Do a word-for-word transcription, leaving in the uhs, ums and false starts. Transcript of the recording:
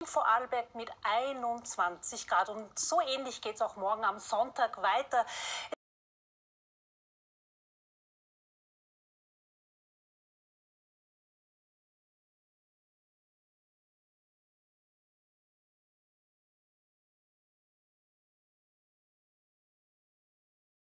Vorarlberg mit einundzwanzig Grad. Und so ähnlich geht es auch morgen am Sonntag weiter.